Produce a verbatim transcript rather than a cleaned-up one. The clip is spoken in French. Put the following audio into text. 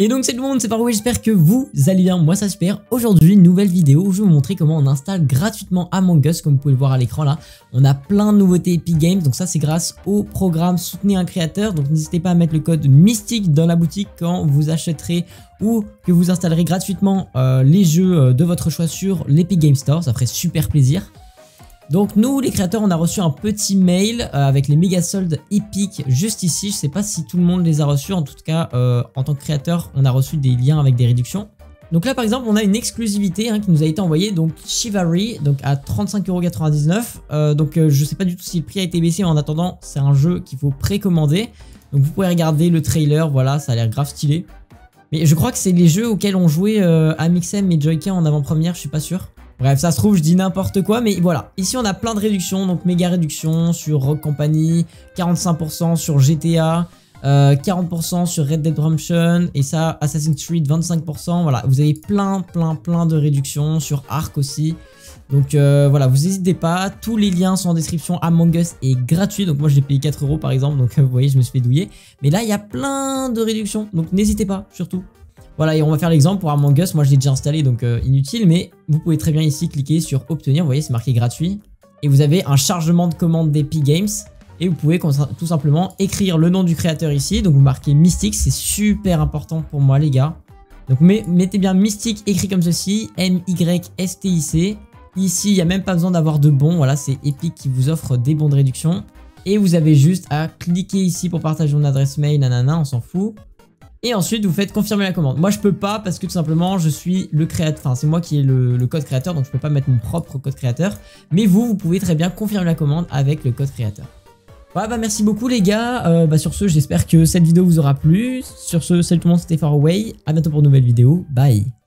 Et donc c'est tout le monde, c'est Faraway, j'espère que vous allez bien, moi ça super. Aujourd'hui, nouvelle vidéo où je vais vous montrer comment on installe gratuitement Among Us, comme vous pouvez le voir à l'écran là. On a plein de nouveautés Epic Games, donc ça c'est grâce au programme Soutenez un créateur. Donc n'hésitez pas à mettre le code Mystique dans la boutique quand vous achèterez ou que vous installerez gratuitement euh, les jeux de votre choix sur l'Epic Game Store, ça ferait super plaisir. Donc nous les créateurs, on a reçu un petit mail euh, avec les méga soldes Epic juste ici. Je sais pas si tout le monde les a reçus, en tout cas euh, en tant que créateur on a reçu des liens avec des réductions. Donc là par exemple on a une exclusivité hein, qui nous a été envoyée, donc Chivalry, donc à trente-cinq euros quatre-vingt-dix-neuf. euh, Donc euh, je sais pas du tout si le prix a été baissé, mais en attendant c'est un jeu qu'il faut précommander. Donc vous pouvez regarder le trailer, voilà, ça a l'air grave stylé. Mais je crois que c'est les jeux auxquels on jouait euh, Amixem et Joyka en avant-première, je suis pas sûr. Bref, ça se trouve, je dis n'importe quoi, mais voilà. Ici, on a plein de réductions, donc méga réduction sur Rogue Company, quarante-cinq pour cent sur G T A, euh, quarante pour cent sur Red Dead Redemption, et ça, Assassin's Creed, vingt-cinq pour cent. Voilà, vous avez plein, plein, plein de réductions sur Ark aussi. Donc euh, voilà, vous n'hésitez pas, tous les liens sont en description. Among Us est gratuit, donc moi je l'ai payé quatre euros par exemple, donc euh, vous voyez, je me suis fait douiller. Mais là, il y a plein de réductions, donc n'hésitez pas, surtout. Voilà, et on va faire l'exemple pour Among Us. Moi je l'ai déjà installé, donc euh, inutile, mais vous pouvez très bien ici cliquer sur obtenir, vous voyez c'est marqué gratuit, et vous avez un chargement de commande d'Epic Games, et vous pouvez tout simplement écrire le nom du créateur ici, donc vous marquez Mystique, c'est super important pour moi les gars. Donc mettez bien Mystique écrit comme ceci, M Y S T I C, ici il n'y a même pas besoin d'avoir de bons, voilà c'est Epic qui vous offre des bons de réduction, et vous avez juste à cliquer ici pour partager mon adresse mail, nanana, on s'en fout. Et ensuite vous faites confirmer la commande. Moi je peux pas parce que tout simplement je suis le créateur, enfin c'est moi qui ai le, le code créateur, donc je peux pas mettre mon propre code créateur. Mais vous, vous pouvez très bien confirmer la commande avec le code créateur. Voilà, bah merci beaucoup les gars. Euh, bah sur ce, j'espère que cette vidéo vous aura plu. Sur ce, salut tout le monde, c'était Faraway. À bientôt pour une nouvelle vidéo. Bye.